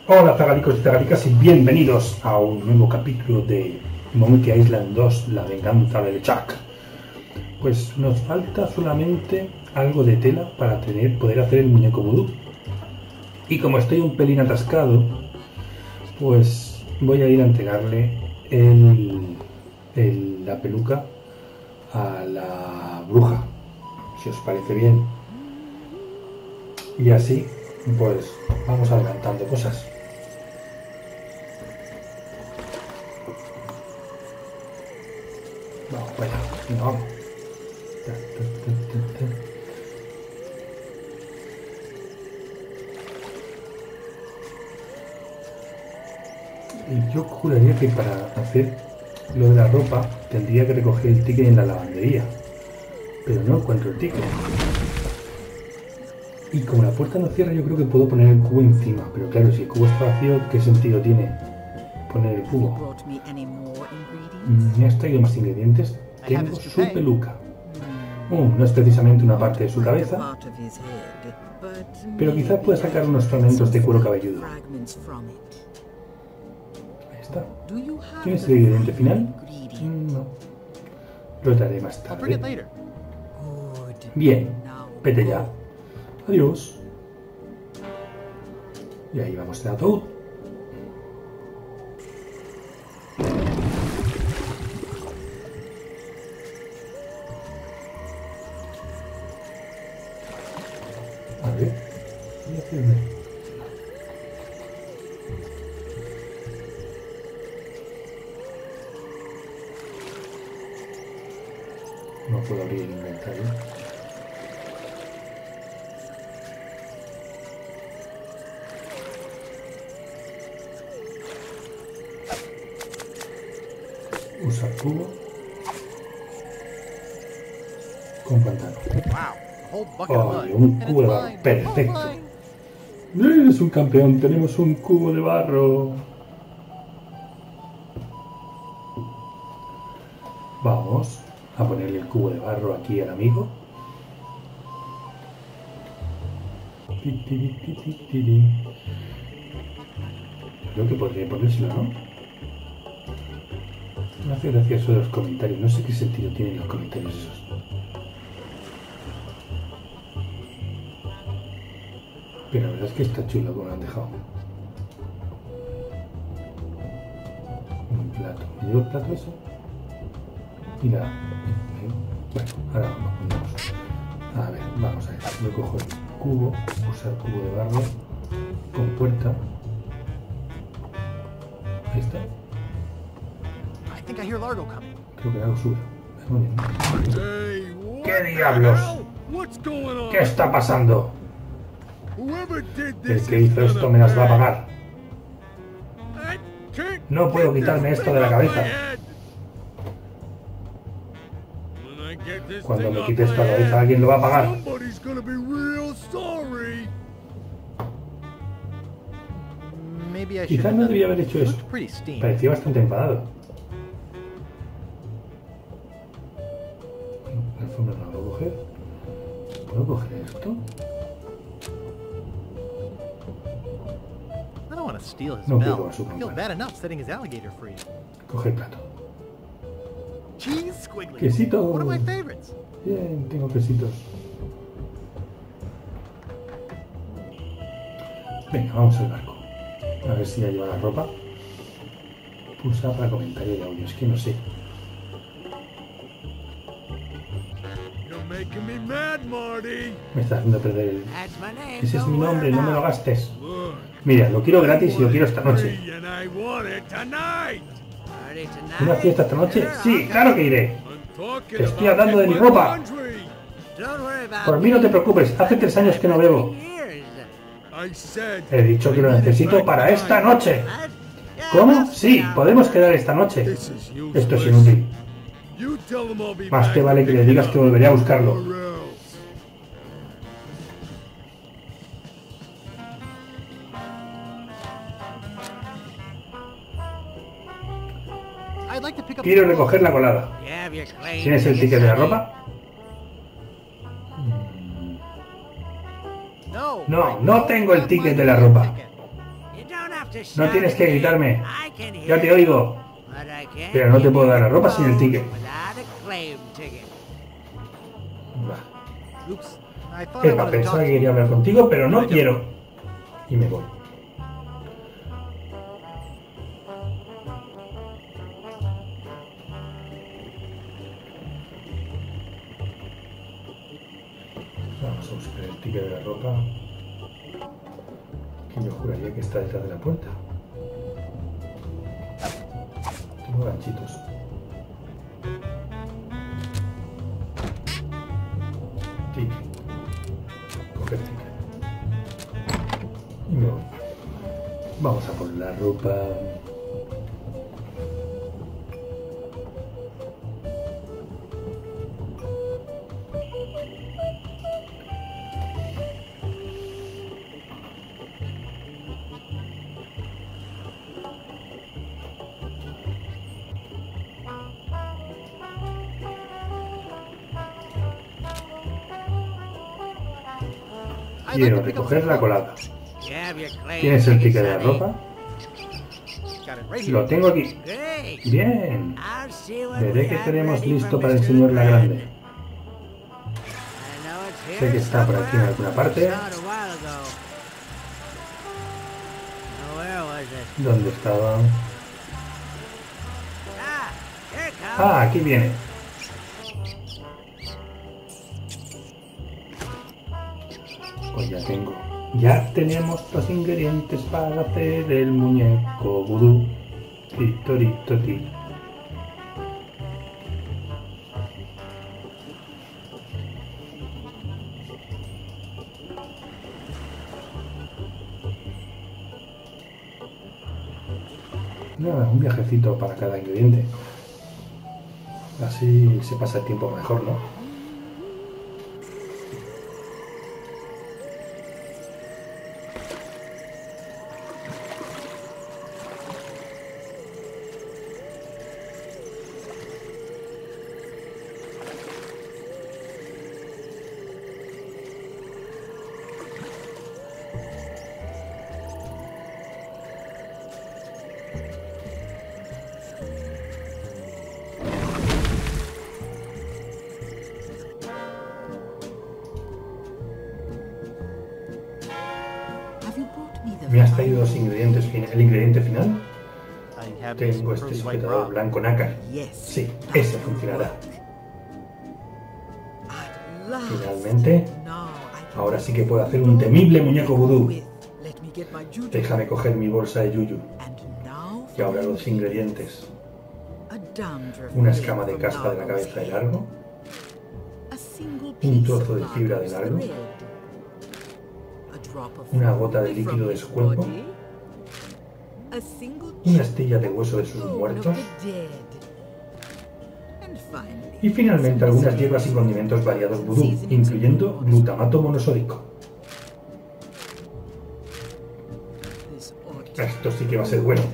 Hola zagalicos y zagalicas y bienvenidos a un nuevo capítulo de Monkey Island 2, la venganza del Chuck. Pues nos falta solamente algo de tela para poder hacer el muñeco vudú. Y como estoy un pelín atascado, pues voy a ir a entregarle la peluca a la bruja, si os parece bien. Y así, pues vamos adelantando cosas. Vamos para allá, venga, vamos. Y yo juraría que para hacer lo de la ropa tendría que recoger el ticket en la lavandería, pero no encuentro el ticket. Y como la puerta no cierra, yo creo que puedo poner el cubo encima, pero claro, si el cubo está vacío, ¿qué sentido tiene poner el cubo? ¿Me has traído más ingredientes? Tengo su peluca. No es precisamente una parte de su cabeza, pero quizás pueda sacar unos fragmentos de cuero cabelludo. Ahí está. ¿Tienes el ingrediente final? No. Lo traeré más tarde. Bien, vete ya. Adiós. Y ahí vamos el ataúd. A ver, voy a hacerme. No puedo abrir el inventario. Usa cubo con pantano. Oh, un cubo de barro. Perfecto. Eres un campeón. Tenemos un cubo de barro. Vamos a ponerle el cubo de barro aquí al amigo. Creo que podría ponérselo, ¿no? Me hace gracia eso de los comentarios. No sé qué sentido tienen los comentarios esos. Pero la verdad es que está chulo como lo han dejado. Un plato. ¿Me llevo el plato eso? Mira. Bueno, ahora vamos. A ver, vamos a ver. Yo cojo el cubo. Usar cubo de barro. Con puerta. Ahí está. Creo que algo sube. Muy bien. ¿Qué diablos? ¿Qué está pasando? El que hizo esto me las va a pagar. No puedo quitarme esto de la cabeza. Cuando me quite esto de la cabeza, alguien lo va a pagar. Quizás no debía haber hecho eso. Parecía bastante enfadado. La alfombra no la puedo coger. ¿Puedo coger esto? No quiero robar su campana. Coge el plato. Quesito. Bien, tengo quesitos. Venga, vamos al barco. A ver si ya lleva la ropa. Pulsa para comentario de audio. Es que no sé. Me está haciendo perder el... Ese es mi nombre, no me lo gastes. Mira, lo quiero gratis y lo quiero esta noche. ¿Una fiesta esta noche? Sí, claro que iré. Te estoy hablando de mi ropa. Por mí no te preocupes, hace 3 años que no bebo. He dicho que lo necesito para esta noche. ¿Cómo? Sí, podemos quedar esta noche. Esto es inútil. Más que vale que le digas que volveré a buscarlo. Quiero recoger la colada. ¿Tienes el ticket de la ropa? No, no tengo el ticket de la ropa. No tienes que gritarme. Ya te oigo. Pero no te puedo dar la ropa sin el ticket. Epa, pensaba que quería hablar contigo, pero no quiero. Y me voy. Vamos a buscar el ticket de la ropa. Que yo juraría que está detrás de la puerta. Tengo ganchitos. Ticket. Coger ticket. Y me voy. Vamos a poner la ropa. Quiero recoger la colada. ¿Tienes el ticket de la ropa? Lo tengo aquí. Bien. Veré que tenemos listo para el señor La Grande. Sé que está por aquí en alguna parte. ¿Dónde estaba? Ah, aquí viene. Pues ya tengo. Ya tenemos los ingredientes para hacer el muñeco vudú. Titorito. Nada, un viajecito para cada ingrediente. Así se pasa el tiempo mejor, ¿no? ¿Me has traído los ingredientes, el ingrediente final? Tengo este sujetador blanco nácar. Sí, ese funcionará. Finalmente, ahora sí que puedo hacer un temible muñeco vudú. Déjame coger mi bolsa de yuyu. Y ahora los ingredientes. Una escama de caspa de la cabeza de largo. Un trozo de fibra de largo. Una gota de líquido de su cuerpo, una astilla de hueso de sus muertos y finalmente algunas hierbas y condimentos variados vudú, incluyendo glutamato monosódico. Esto sí que va a ser bueno.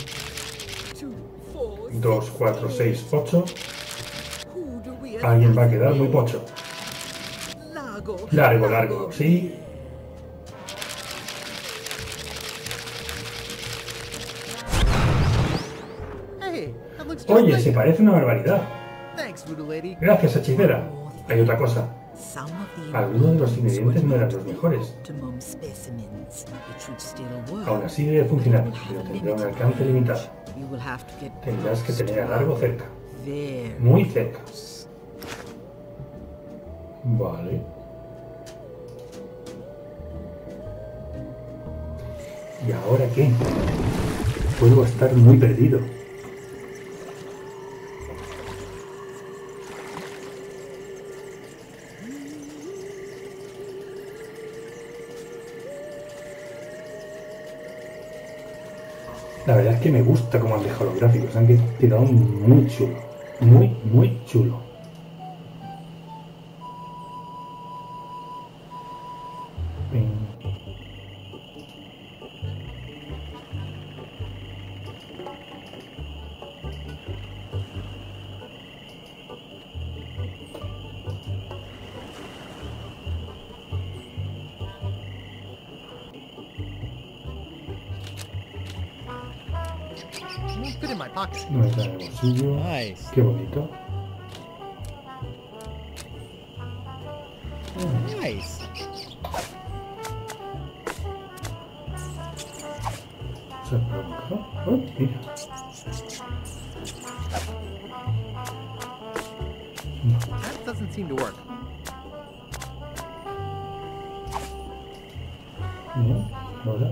2, 4, 6, 8. Alguien va a quedar muy pocho. Largo, sí. Oye, se parece una barbaridad. Gracias, hechicera. Hay otra cosa. Algunos de los ingredientes no eran los mejores. Aún así debe funcionar, pero tendrá un alcance limitado. Tendrás que tener a largo cerca. Muy cerca. Vale. ¿Y ahora qué? Puedo estar muy perdido. La verdad es que me gusta cómo han dejado los gráficos, han quedado muy chulo, muy chulo. No me está en el bolsillo. Qué bonito. Se provoca. Oh, mira. That doesn't seem to work. No, ahora.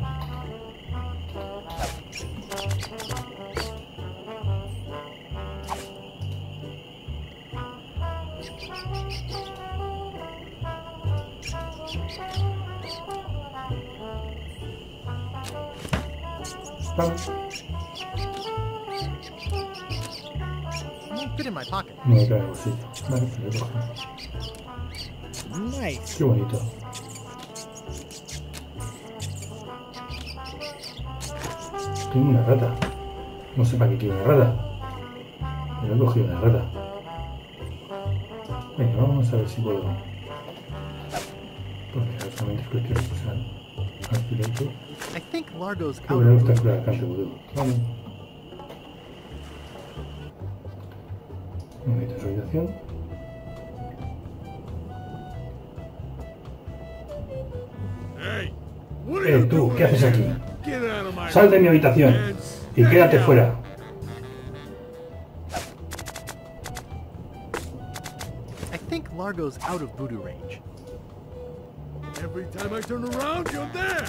Vamos. Won't fit in my pocket. No me cae en el bolsillo. Vale, se lo cojo. Qué bonito. Tengo una rata. No sé para qué quiero una rata. Pero he cogido una rata. Venga, vamos a ver si puedo. Porque solamente es cuestión de usar al piloto. I think Largo's Creo out que le of gusta Voodoo curar Range. cante vudú. Vamos. Un momento de habitación. Tú, ¿qué haces aquí? Sal de mi habitación y quédate fuera. I think Largo's out of Voodoo Range. Every time I turn around, you're there.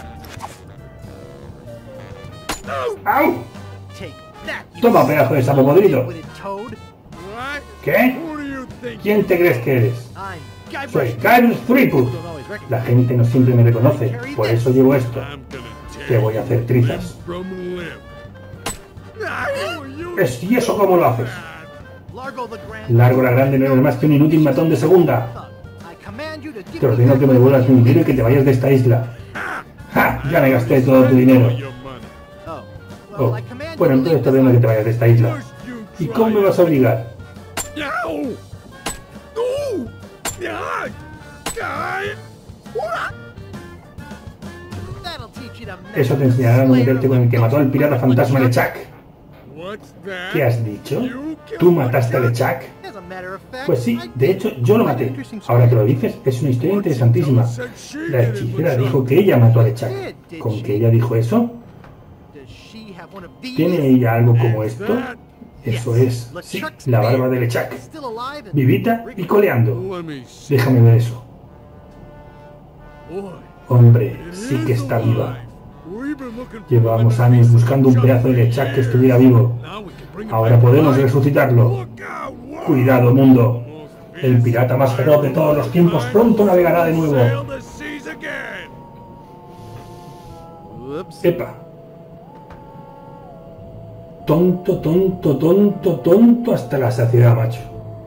¡Au! Take that, you Toma, pedazo de sapo podrido. witted toad. What? ¿Qué? Who do you think? ¿Quién te crees que eres? I'm Soy Guybrush. Guybrush Threepwood. Don't always recognize. La gente no siempre me reconoce, por eso llevo esto. I'm gonna Te tear voy a hacer trizas. from limb. ¿Y eso cómo lo haces? Largo the Grand. Largo la Grande no eres más que un inútil matón de segunda. Thug. I command you to give Te me ordeno que me devuelvas mi dinero y que te vayas de esta isla. ¡Ja! Ya me gasté todo tu dinero. Your money. Oh. Oh, I command bueno, you to entonces te ordeno que te vayas de esta isla. You ¿Y cómo me vas a obligar? Ow! Ooh! Yeah! Guy! That'll teach you to Eso te enseñará a no meterte con el que mató al pirata fantasma LeChuck. What's that? ¿Qué has dicho? ¿Tú mataste a LeChuck? As a matter of fact, Pues sí, I de hecho yo lo maté. Ahora que lo dices, es una historia interesantísima. La hechicera dijo que ella mató a LeChuck. ¿Con que ella dijo eso? Does she have one of these? ¿Tiene ella algo como esto? Eso es, sí, la barba de LeChuck. Still alive and Vivita y coleando. Let me see. Déjame ver eso. Boy, Hombre, it sí is que está alive. viva. We've been looking for Llevamos one of años these buscando un pedazo de LeChuck que estuviera vivo. Now we can bring it Ahora back podemos to life. resucitarlo. Look out, wow. Cuidado, mundo. El pirata más feroz de todos los tiempos pronto navegará de nuevo. Sail the seas again. Whoops. Epa. Tonto, tonto, tonto, tonto hasta la saciedad, macho.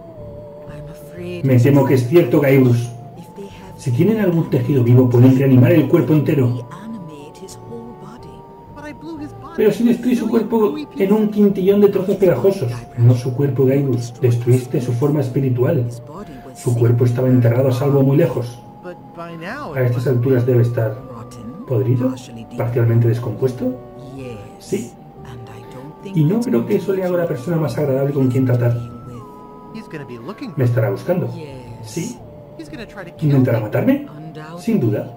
Me temo que es cierto, Guybrush. Si tienen algún tejido vivo, pueden reanimar el cuerpo entero. But I blew his body. Pero si destruí su cuerpo en un quintillón de trozos pegajosos, no su cuerpo, Guybrush, destruiste su forma espiritual. Su cuerpo estaba enterrado a salvo muy lejos. But by now A estas alturas debe estar podrido, parcialmente descompuesto. Sí, y no creo que eso le haga la persona más agradable con quien tratar. he's gonna be looking for ¿Me estará buscando? Sí. He's gonna try to kill ¿Intentará me. matarme? Sin duda.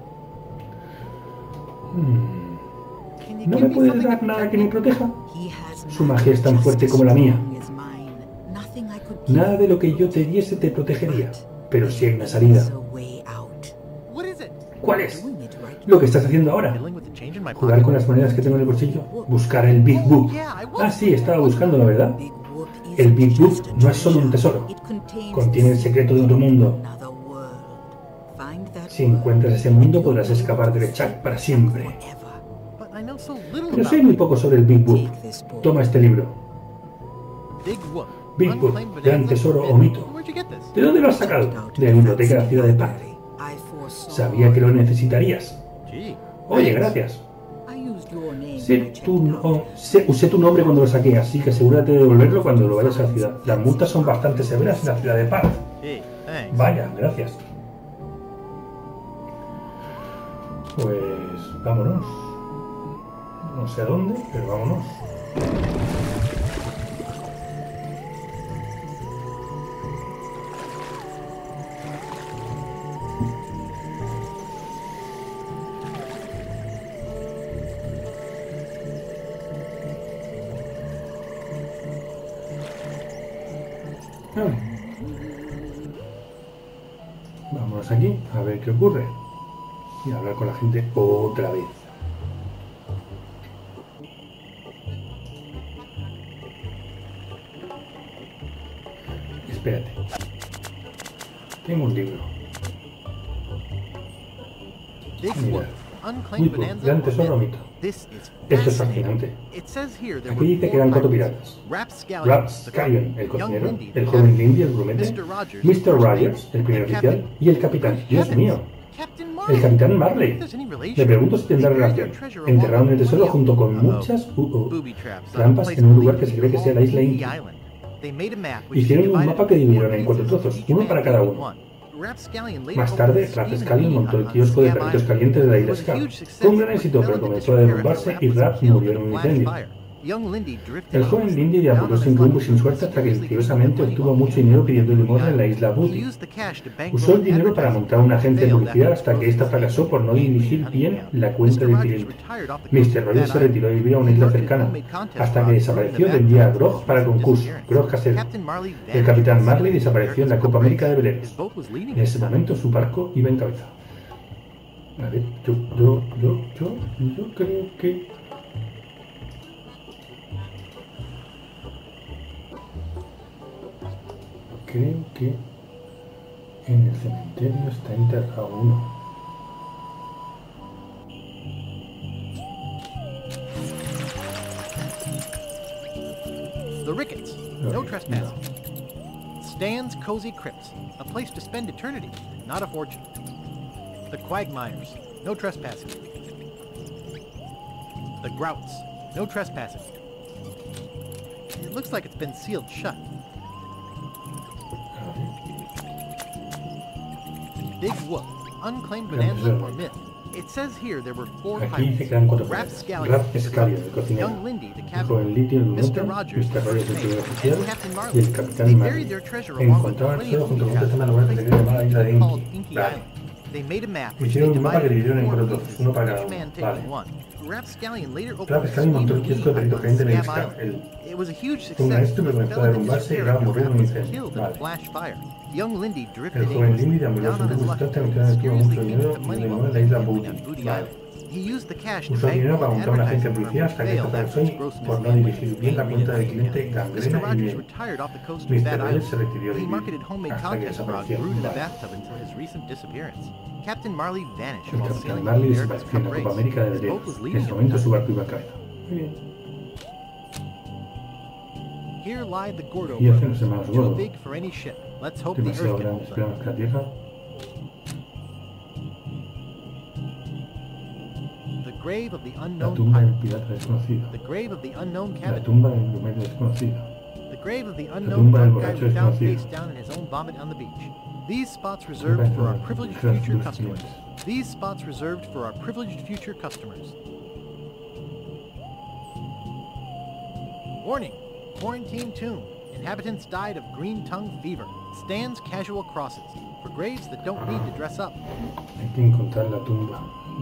Can you ¿No give me me puedes something dar to nada protect que me me? proteja? Su magia es tan fuerte como la mía. Nada de lo que yo te diese te protegería. Pero sí hay una salida. What is it? ¿Cuál es? Lo que estás haciendo ahora. Fiddling with the change in my Jugar pocket? con las monedas que tengo en el bolsillo. Buscar el Big Book. Ah, sí, estaba buscándolo, ¿verdad? El Big Book no es solo un tesoro. Contiene el secreto de otro mundo. Si encuentras ese mundo, podrás escapar de LeChuck para siempre. But I know so little Pero about sé muy poco sobre el Big Book. Toma este libro. Big Whoop. Big Book, Unclaimed gran bonanza tesoro o forbidden. mito. Where'd you get this? ¿De dónde lo has sacado? De la biblioteca de la ciudad de Paz. Sabía que lo necesitarías. Gee. Oye, gracias. Usé tu nombre cuando lo saqué, así que asegúrate de devolverlo cuando lo vayas a la ciudad. Las multas son bastante severas en la ciudad de Paz. Gee, thanks. Vaya, gracias. Pues vámonos. No sé a dónde, pero vámonos. Vale. Vámonos aquí a ver qué ocurre. Y a hablar con la gente otra vez. Espérate. Tengo un libro. Mira. Gran tesoro mito. Esto es fascinante. Aquí dice que eran 4 piratas. Rapscallion, el cocinero, el joven Lindy, el grumete, Mr. Rogers, el primer oficial, y el capitán. ¡Dios mío! El capitán Marley. Me pregunto si tendrá relación. Enterraron el tesoro junto con muchas trampas en un lugar que se cree que sea la isla Inky. Hicieron un mapa que dividieron en 4 trozos, uno para cada uno. Más tarde, Rapscallion montó el kiosco de perritos calientes de la isla Scar. Fue un gran éxito, pero comenzó a derrumbarse y Raps murió en un incendio. El joven Lindy deambuló sin rumbo y sin suerte hasta que misteriosamente obtuvo mucho dinero pidiendo limosna en la isla Booty. Usó el dinero para montar una agencia de publicidad hasta que ésta fracasó por no dirigir bien la cuenta del cliente. Mr. Rogers se retiró a vivir a una isla cercana, hasta que desapareció del día grog para concurso, grog casero. El capitán Marley desapareció en la Copa América de veleros. En ese momento su barco iba en cabeza. A ver, yo creo que... Creo que en el cementerio está enterrado uno. The Ricketts, no trespassing. Stan's Cozy Crypts, a place to spend eternity, not a fortune. The Quagmires, no trespassing. The Grouts, no trespassing. It looks like it's been sealed shut. Big Whoop, unclaimed bonanza or myth. It says here there were 4 pirates. Rapscallion, el cocinero, young Lindy, the el captain, joven Litty, el Mr. Rogers, Mr. Rogers, el primer and oficial, Captain y Marley. el capitán They Marley. buried their treasure along with Encontraron el plenty tesoro of junto con booty un traps lugar que se cree llamada isla de called Inky. Inky Vale. Island. They made a map which they Hicieron un mapa que divided dividieron en into 4 4 trozos, pieces, uno para cada each uno. man taking Vale. one. Rapscallion later opened Rapscallion montó el kiosco de perrito caliente en el Scab Scar. Island. It was a huge Fue un success. éxito, pero comenzó a Fell into derrumbarse y disrepair acaba muriendo en un was incendio. killed in a Vale. flash fire. Young Lindy drifted El joven Lindy aimlessly deambuló down sin on his rumbo luck, hasta que tuvo mucho mysteriously dinero picked the money y while en la isla camping Booty. on Booty Vale. Island. He used the cash to Usó el dinero para bankroll montar una agencia de advertising publicidad hasta que failed esta after his fracasó gross por no mismanagement. dirigir bien la cuenta del cliente Mr. gangrena y Rogers bien. retired off the coast of Mr. Bad Rogers se Island. retiró de He vivir marketed homemade hasta que contest grog desapareció. brewed in a Vale. bathtub until his recent disappearance. Captain Marley vanished El while capitán sailing Marley on America's desapareció en Cup la Copa race. América de His veleros. boat was En leading ese him momento that su time. barco iba en cabeza. Muy bien. Here lie the Gordo Y hacen los brothers, hermanos too Gordo. big for any ship. Let's hope the Demasiado Earth can grande, hold them. esperamos que la Tierra. The grave of the La unknown tumba del pirate. pirata desconocido. The grave of the unknown La cabin. tumba del grumete desconocido. The grave of the tumba unknown del drunk guy borracho we found desconocido. face down in his own vomit on the beach. These spots reserved for our privileged future customers. These spots reserved for our privileged future customers. Warning! Quarantine tomb. Inhabitants died of green tongue fever. Stands casual crosses. For graves that don't need to dress up. Hay que encontrar la tumba.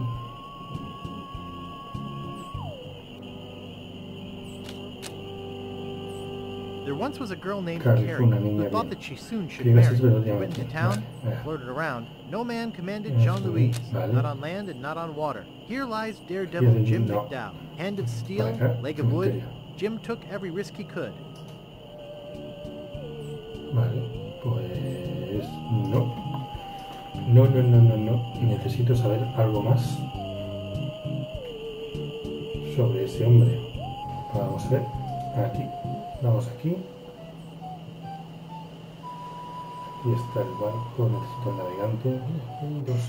There once was a girl named Claro, Carrie fue una niña who thought bien. that she soon should Quería marry. casarse, pero no tenía Went into tiempo. town, Vale. flirted around. No man commanded Eso, Jean-Louise, vale. not on land and not on water. Here lies daredevil Here, Jim no. McDowell. Hand of steel, Vale, leg of wood. cementerio. Jim took every risk he could. Vale, pues no. No. Necesito saber algo más sobre ese hombre. Vamos a ver. Aquí. Vamos aquí. Aquí está el barco. Necesito el navegante. Mira, hay 2.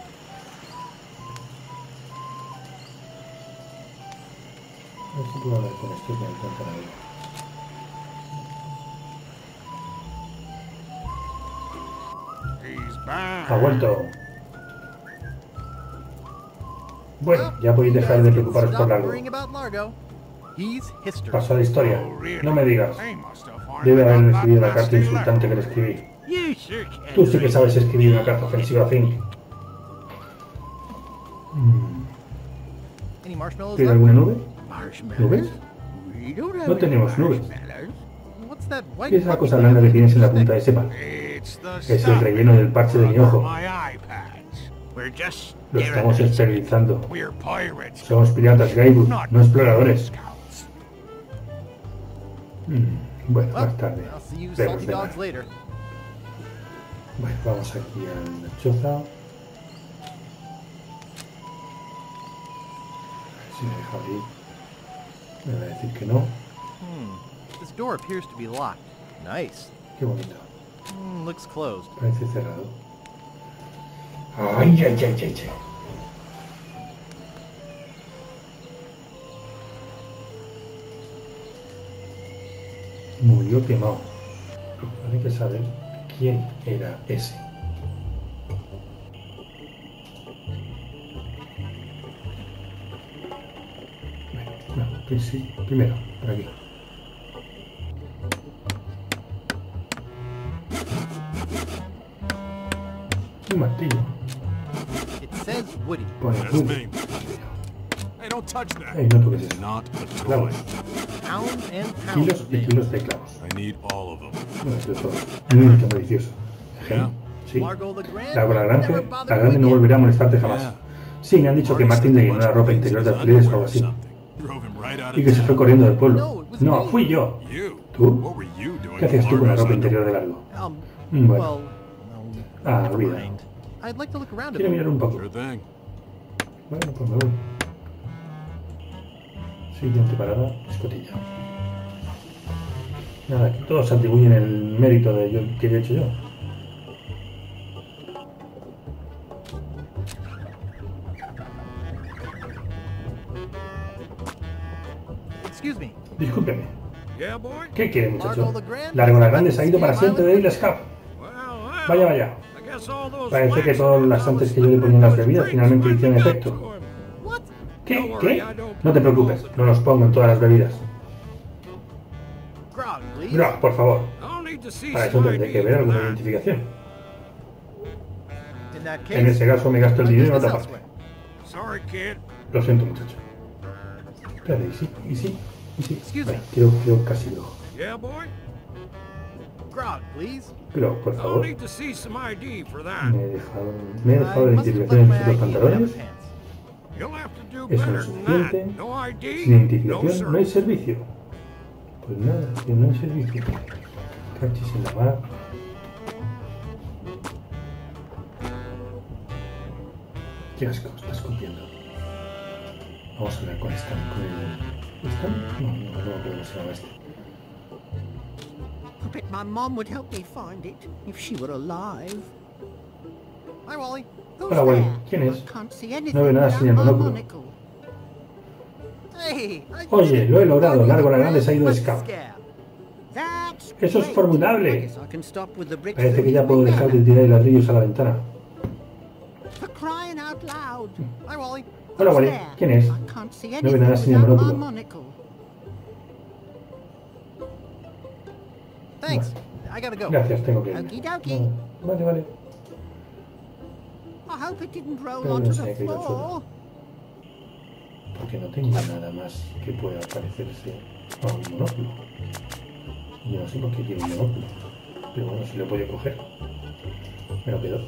A ver si puedo hablar con esto que me encuentra ahí. Ha vuelto. Bueno, ya podéis dejar de preocuparos por Largo. Pasó a la historia. No me digas. Debe haber recibido la carta insultante que le escribí. Tú sí que sabes escribir una carta ofensiva a Fink. ¿Tiene alguna nube? ¿Nubes? No tenemos nubes. ¿Qué es esa cosa blanca que tienes en la punta de ese palo? Es el relleno del parche de mi ojo. Lo estamos esterilizando. Somos piratas, Greywood, no exploradores. Bueno, más tarde. Vemos de nada. Bueno, vamos aquí a la choza. Si me deja abrir. Me va a decir que no. This door appears to be locked. Nice. Qué bonito. Looks closed. Parece cerrado. Ay, ay, ay, ay, ay. Murió quemado. Hay que saber quién era ese. Bueno, pues sí, primero, por aquí. Un martillo. Pone Woody. Hey, no toques eso. Clavos. Kilos y kilos de clavos. Bueno, esto es todo. Qué malicioso. Genio. Sí. La grande no volverá a molestarte jamás. Sí, me han dicho que Martin le llenó la ropa interior de alfileres o algo así. Y que se fue corriendo del pueblo. No, fui yo. ¿Tú? ¿Qué hacías tú con la ropa interior de largo? Bueno. Olvídalo. Quiero mirar un poco. Bueno, pues me voy. Siguiente parada, escotilla. Nada, aquí todos se atribuyen el mérito de yo que he hecho yo. Discúlpeme. ¿Qué quiere, muchacho? Largo la Grande se ha ido para siempre de Isla Scout. Vaya, vaya. Parece que todas las antes que yo le ponía en las bebidas finalmente hicieron efecto. ¿Qué? ¿Qué? No te preocupes, no los pongo en todas las bebidas. Grog, por favor. Para eso tendré que ver alguna identificación. En ese caso me gasto el dinero en otra parte. Lo siento, muchacho. Espérate, ¿y sí? Vale, quiero casi Grog. Grog, por favor. Me he dejado la identificación en sus pantalones. Eso no es suficiente. Sin identificación no hay servicio. Pues nada, que no hay servicio. Cachis en la mar. Qué asco, está escupiendo. Vamos a hablar con Stan, con el... ¿Stan? No creo que se llama este. I bet my mom would help me find it if she were alive. Hi, Wally. Hola, Wally. ¿Quién es? No veo nada sin el monóculo. Oye, lo he logrado. Largo la Grande se ha ido de Scout. ¡Eso es formidable! Parece que ya puedo dejar de tirar ladrillos a la ventana. Hola, Wally. ¿Quién es? No veo nada sin el monóculo. Gracias, tengo que ir. No, vale. Pero no sé qué yo porque no tengo nada más que pueda parecerse a un monóculo. Yo no sé por qué quiero un monóculo. Pero bueno, si lo puedo coger, me lo quedo.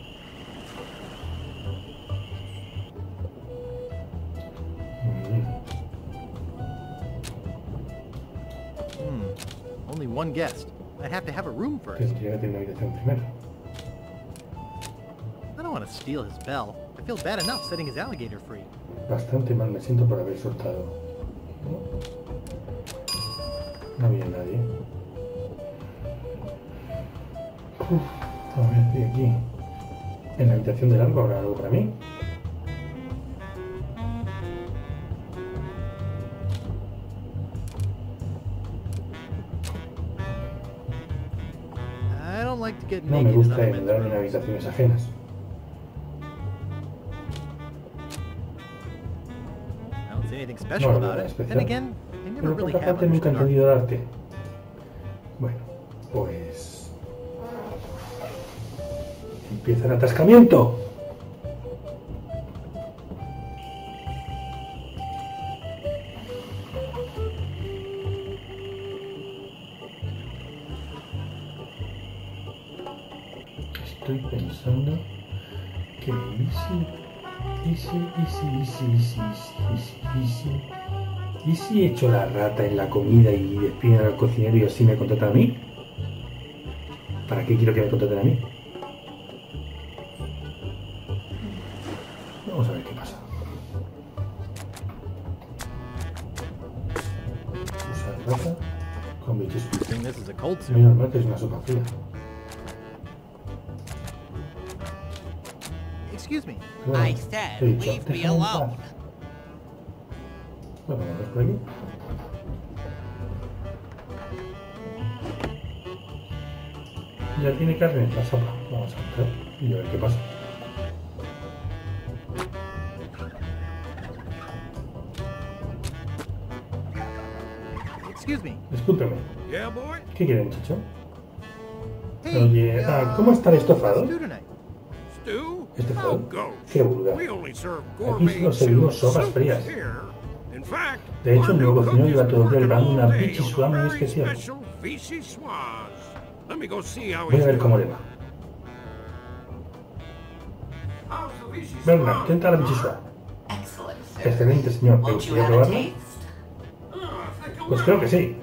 Only one guest. I'd have to have a room first. Tendría que tener una habitación primero. I don't want to steal his bell. I feel bad enough setting his alligator free. Bastante mal me siento por haber soltado. No había nadie. A ver, estoy aquí. En la habitación de largo habrá algo para mí. No me gusta entrarme en habitaciones ajenas. No, nada especial. Pero por otra parte nunca he entendido el arte. Bueno, pues... ¡empieza el atascamiento! Estoy pensando que ¿y si echo la rata en la comida y despiden al cocinero y así me contratan a mí? ¿Para qué quiero que me contraten a mí? Vamos a ver qué pasa. Usar rata con bichos. Menos mal que es una sopa fría. Excuse me. Claro, I said, he dicho, leave me déjame en paz. alone. Bueno, vamos a ver por aquí. Ya tiene carne la sopa. Vamos a entrar y a ver qué pasa. Excuse me. Discúlpeme. Yeah, boy? ¿Qué quieren, chicho? Hey, Oye, ¿cómo está el estofado? let's do tonight. Stew? ¿Estofado? Oh, go. Qué vulgar. We only serve Aquí gourmet solo servimos soup sopas frías. here. In fact, De hecho, el our nuevo new cocinero cook lleva is todo el día working preparando una all day pichi on a suave muy very especial. special vichyssoise. Let me go see how Voy he's a ver cómo le doing. va. How's the vichyssoise? Bernard, ¿qué tal la pichi suave? Excellent, sir. Excelente, señor. ¿Me Won't you gustaría have a probarla? taste? Pues creo que sí.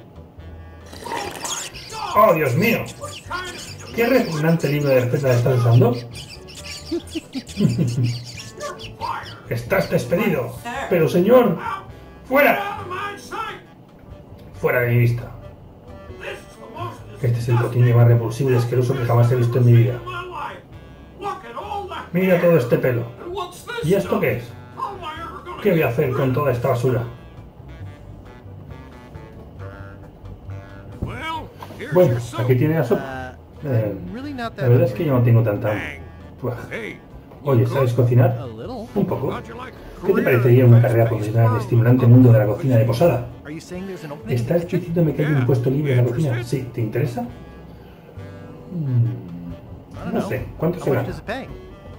¡Oh, Dios mío! ¿Qué repugnante libro de receta estás usando? Estás despedido. Pero, señor, ¡fuera! Fuera de mi vista. Este es el coquillo más repulsivo y asqueroso que jamás he visto en mi vida. Mira todo este pelo. ¿Y esto qué es? ¿Qué voy a hacer con toda esta basura? Bueno, aquí tiene la sopa. Really not La that verdad es que yo no tengo tanta hambre. Buah. Oye, ¿sabes cocinar? A little. Un poco. ¿Qué te parecería una carrera profesional en el estimulante mundo de la cocina de posada? Are you saying there's an opening? ¿Estás diciéndome que hay un puesto libre en la cocina? Sí, ¿te interesa? No sé, ¿cuánto se How much gana? does it pay?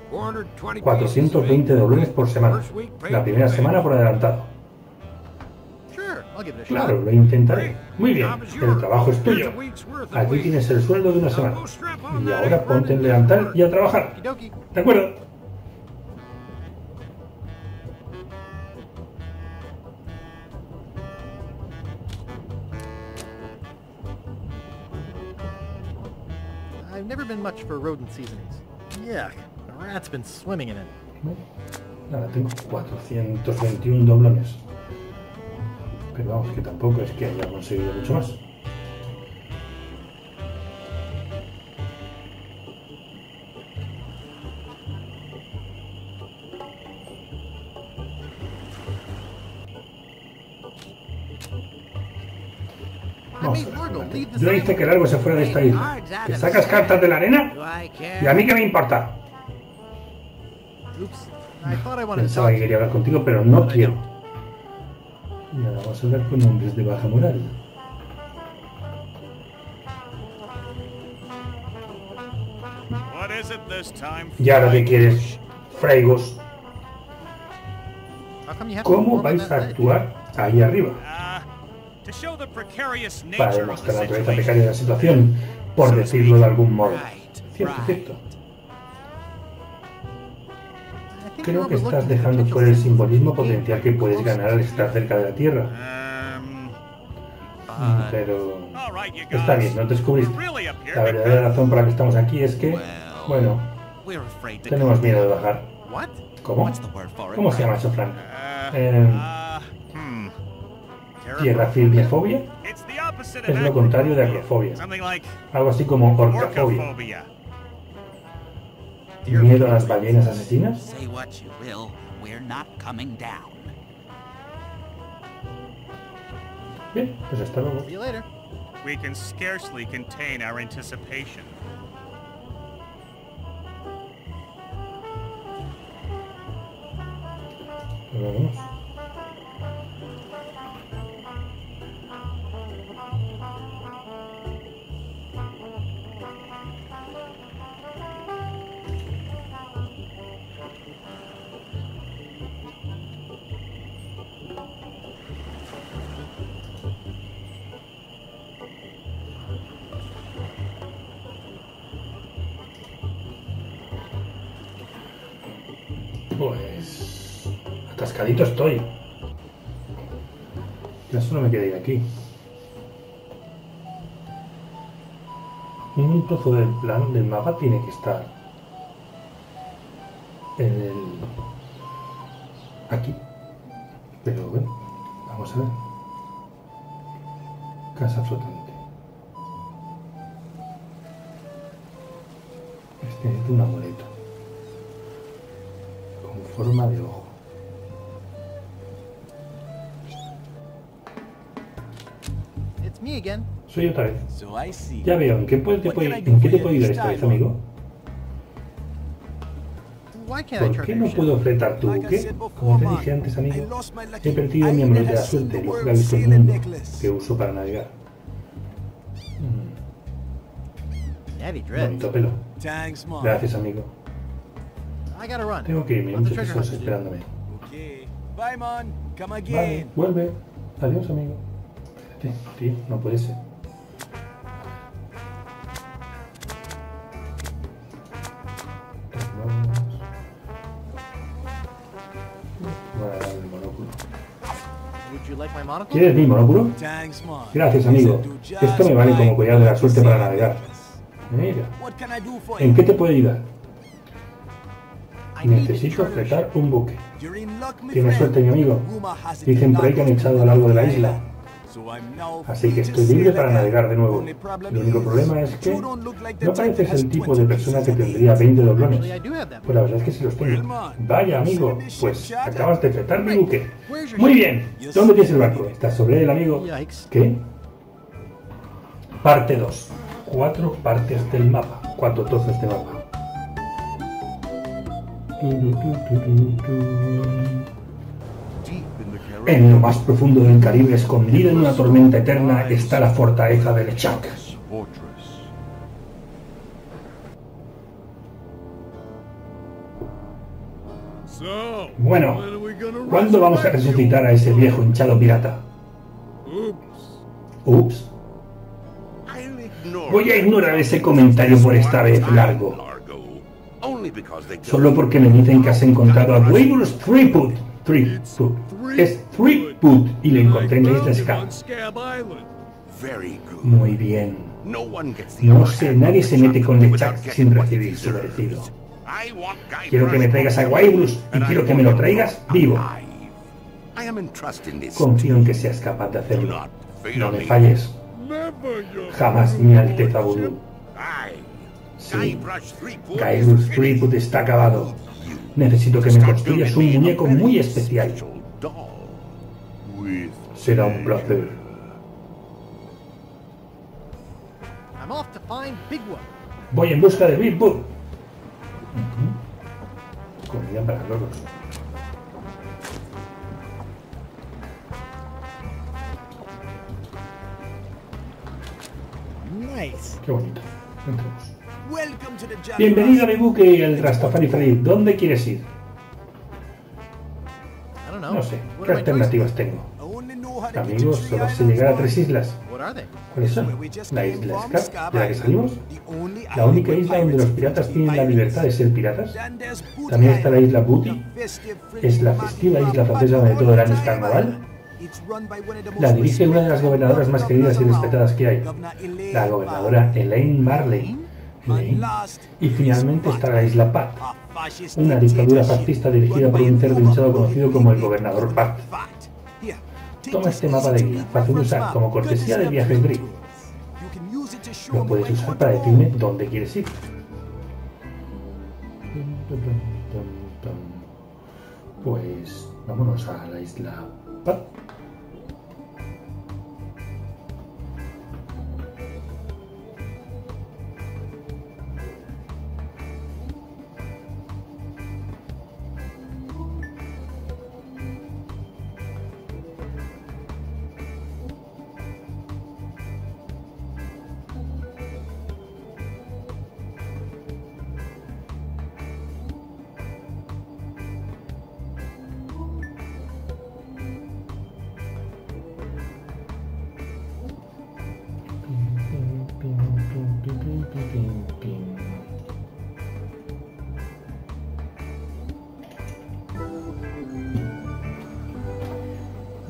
420 doblones por semana. La primera semana por adelantado. Sure, I'll give it a shot. Claro, lo intentaré. Muy bien, el trabajo es tuyo. Aquí tienes el sueldo de una semana. Y ahora ponte en delantal y a trabajar. Okie dokie. ¿De acuerdo? I've never been much for rodent seasonings. Yuck, a rat's been swimming in it. Nada, tengo 421 doblones. Pero vamos, que tampoco es que haya conseguido mucho más. Vamos a ver, espérate. Yo hice que el árbol se fuera de esta isla. ¿Que sacas cartas de la arena? Do I care? ¿Y a mí qué me importa? Oops, I thought I wanted to Pensaba talk que to quería hablar contigo, pero no quiero. Y ahora vamos a hablar con hombres de baja moral. What is it this time? ¿Y ahora qué quieres, Freygus? How come you have to ¿Cómo perform on vais that a ledge? actuar ahí arriba? To show the precarious Para nature of the demostrar la naturaleza situation. precaria de la situación, por decirlo de algún modo. Cierto, cierto. I think Creo you're que estás overlooking the dejando potential fuera el savings simbolismo of being potencial que puedes close ganar al estar cerca de la Tierra. Pero All right, you está bien, guys. no te descubriste. We're really up here La verdadera razón por la que estamos aquí es que, bueno, We're afraid to tenemos miedo de bajar. What? ¿Cómo? What's the word for it? ¿Cómo se llama eso, Frank? Terrible. ¿Tierrafilmefobia? It's the opposite Es of lo contrario de acrofobia. Something like Algo así como orcafobia. orcaphobia. ¿Miedo a las ballenas asesinas? Say what you will, we're not coming down. Bien, pues hasta luego. See you later. We can scarcely contain our anticipation. Pues vámonos. Pues... atascadito estoy. Ya solo me quedé aquí. Un trozo del plan del mapa tiene que estar en el... aquí. Pero bueno, vamos a ver. Casa flotante. Este es un amuleto con forma de ojo. It's me again. Soy otra vez. So I see. Ya veo, ¿en qué te puedo ayudar esta vez, amigo? Why can't I ¿Por turn qué your no ship? puedo fletar tu buque? Como te dije antes, amigo, he perdido mi amuleto de la suerte, el ojo del mundo, que uso para navegar. Natty dreads. Bonito pelo. Thanks, Mom. Gracias, amigo. I gotta run. Tengo que irme, Lots of muchos treasure tesoros hunts to do. esperándome. Okay. Bye, Mon. Come Vale, again. vuelve. Adiós, amigo. Espérate, tío, no puede ser. Voy a darle el monóculo. Would you like my monocle? ¿Quieres mi monóculo? Thanks, Mom. Gracias, amigo. Esto me vale como collar de la suerte para navegar. Mira, What can I do for ¿en you? qué te puedo ayudar? I need to Necesito charter a fletar ship. un buque. You're in luck, my Tienes friend. suerte, mi amigo. Rumor has it Dicen that por ahí que han Lagos echado a will largo de la be isla. So I'm now Así que free to estoy libre sail para again. navegar de nuevo. Only problem El único is, problema es que you don't look like the no type that pareces has el tipo 20 de persona que pieces a tendría 20 doblones. Actually, I do have them. Pues la verdad es que sí los tengo. Vaya, amigo, pues acabas de fletar mi buque. Where's your Muy ship? bien. ¿Dónde tienes el barco? ¿Está sobre él, amigo? Yikes. ¿Qué? Parte 2. 4 partes del mapa. 4 trozos de mapa. En lo más profundo del Caribe, escondida en una tormenta eterna, está la fortaleza de Lechak. So, Bueno, when are we gonna ¿cuándo vamos a resurrect you? resucitar a ese viejo hinchado pirata? Oops. Ups. Voy a ignorar ese comentario por esta vez largo. Solo porque me dicen que has encontrado a Waver's Threepwood. Threepwood. Es Threepwood y lo encontré en la isla Scab. Scab Island. Muy bien. No sé, nadie se mete con Lechak sin recibir su merecido. Quiero que me traigas a Waver's y quiero que me lo traigas vivo. Confío en que seas capaz de hacerlo. No me falles. Never, Your Jamás, mi Alteza Voodoo. Sí, Guybrush Threepwood está acabado. Necesito que me construyas un muñeco muy especial. Será un placer. I'm off to find Bigwood. Voy en busca de Bigwood. Comida para loros. Nice. Qué bonito. Entremos. welcome to the Jolly Bienvenido a mi buque, el Rastafari Feliz. ¿Dónde quieres ir? I don't know. No sé. What ¿Qué are my alternativas choices? tengo? I only know how to get Amigos, to solo three sé llegar a islands, 3 islas. What are they? ¿Cuáles son? where we just La came isla from, Scab, de la que Island, salimos. the only La island única where isla donde los pirates piratas can tienen la be libertad de pirates. ser piratas. Then there's Booty También está la Island, isla Booty. the festive Es la French festiva isla Mardi francesa Gras donde todo el año es all carnaval. time. It's run by one of the most La dirige una de las respected gobernadoras más queridas y respetadas que hay, Governor Elaine la gobernadora Elaine Marley. And last, Y finalmente está la isla Pat, a fascist una dictadura dictatorship fascista dirigida por un cerdo hinchado conocido como el gobernador Pat. Here, take Toma this este mapa de easy to guía, read fácil de reference usar, map. como cortesía de Good Viajes Bri. You can use it to show Lo me puedes where you usar want para to go. decirme dónde quieres ir. Pues vámonos a la isla Pat.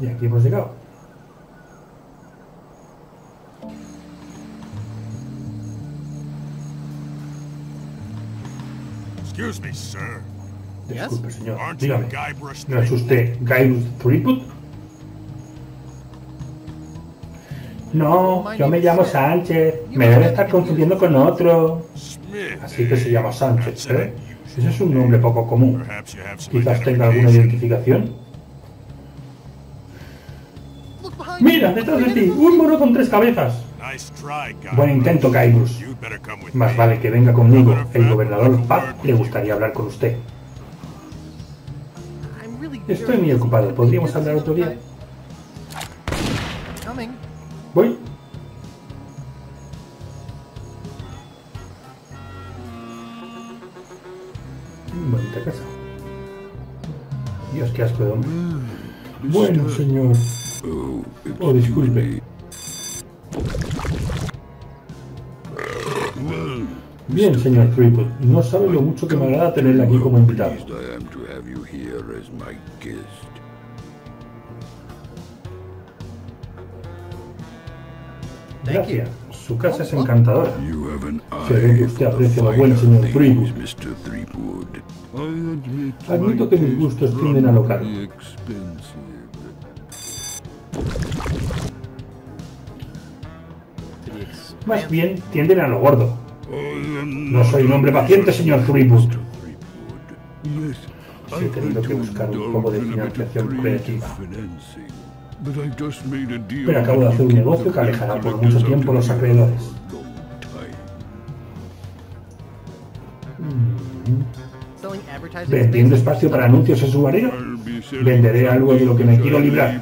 Y aquí hemos llegado. Excuse me, sir. Disculpe, señor. Aren't you Dígame. Guybrush ¿No es usted Guybrush Threepwood? No, yo me llamo Sánchez. Me debe estar confundiendo con otro. Smith? Así que se llama Sánchez, ¿eh? Ese es un nombre poco común. Perhaps you have some Quizás tenga alguna identification. identificación. ¡Mira, detrás de ti! ¡Un mono con 3 cabezas! Nice try, Guybrush. Buen intento, Guybrush. You'd better come with Más me. vale que venga conmigo. El gobernador Pat le gustaría hablar con usted. I'm really Estoy muy ocupado. ¿Podríamos hablar otro día? Coming. Voy. Bonita casa. Dios, qué asco de hombre. Bueno, señor. Oh, disculpe. Bien, señor Threepwood. No sabe lo mucho que me agrada tenerle aquí como invitado. I am to have you here as my guest. Gracias. Su casa es encantadora. You have an Se ve que eye usted for aprecia lo the bueno, finer señor Threepwood. things, Mr. Threepwood. I admit Admito my que mis tastes gustos run tienden a lo caro. very expensive. Más bien, tienden a lo gordo. I am No soy un hombre paciente, señor Threepwood. Mr. Threepwood. Yes, Sí, he tenido que buscar un poco de financiación creativa. Pero acabo de hacer un negocio que alejará por mucho tiempo los acreedores. Selling advertising ¿Vendiendo space. espacio para anuncios en su barrio? Venderé algo de lo que me quiero librar.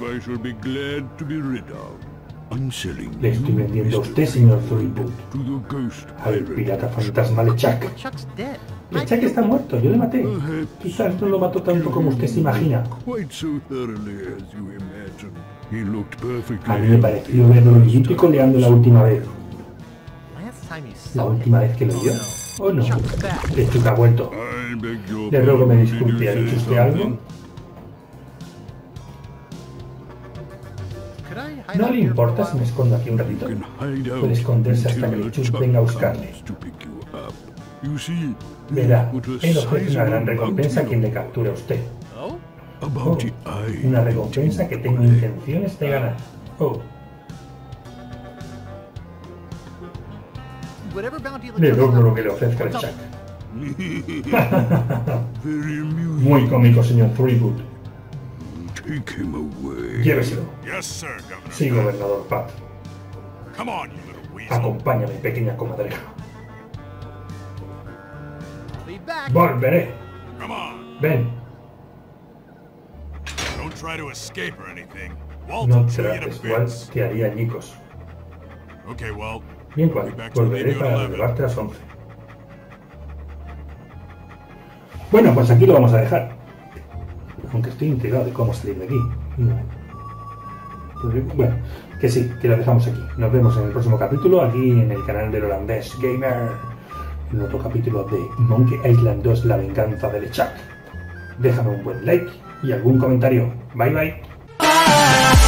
Le estoy vendiendo a usted, señor Threepwood, al pirata fantasma LeChuck. Chuck's dead. LeChuck está muerto, yo le maté. Quizás no lo mató tanto como usted se imagina. A mí me pareció verlo vivito y coleando la última vez. Last time you ¿La saw última him. vez que lo vio? Oh, ¿O no? Chuck's back. LeChuck ha vuelto. Le ruego me disculpe, ¿ha dicho usted algo? Could I hide ¿No out le here importa for si a me while? escondo aquí un ratito? Puede esconderse hasta que LeChuck venga a buscarle. Verá, él ofrece una gran recompensa a quien le capture a usted. Oh? Oh, una recompensa que tengo intenciones de ganar. Oh, Whatever bounty le LeChuck's doblo lo got. que le ofrezca What's LeChuck. up? Muy cómico, señor Threepwood. Take him away. Lléveselo. Yes, sir, Governor. Sí, gobernador Pat. Come on, you little weasel. Acompáñame, pequeña comadreja. I'll be back. Volveré. Come on. Ven. Don't try to escape or anything. No Walton chew you trates to igual bits. que haría añicos. Okay, well, Bien, cual, volveré para llevarte a las 11. Bueno, pues aquí lo vamos a dejar. Aunque estoy intrigado de cómo salir de aquí. Bueno, que sí, que lo dejamos aquí. Nos vemos en el próximo capítulo, aquí en el canal del Holandés Gamer. En otro capítulo de Monkey Island 2, la venganza de LeChuck. Déjame un buen like y algún comentario. Bye bye.